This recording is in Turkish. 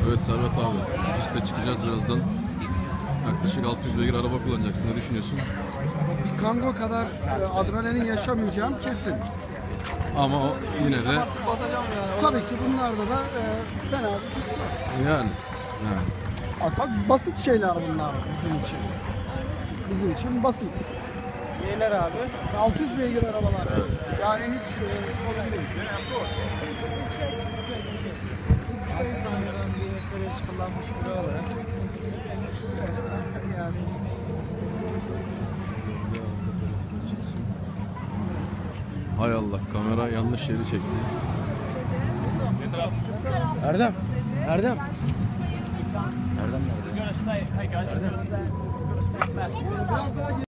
Evet Servet abi, piste çıkacağız birazdan. Yaklaşık 600 beygir araba kullanacaksın. Ne düşünüyorsun? Bir Kangoo kadar adrenalin yaşamayacağım kesin. Ama o yine de Tabii ki bunlarda da fena bir şey yok. yani. Tabii basit şeyler bunlar bizim için. Bizim için basit. Neyler abi? 600 beygir arabalar. Yani hiç sorun değil. Sonradan bir mesele kullanmış biri olarak. Yani Hay Allah, kamera yanlış yeri çekti. Erdem. Erdem. Erdem nerede? Biraz daha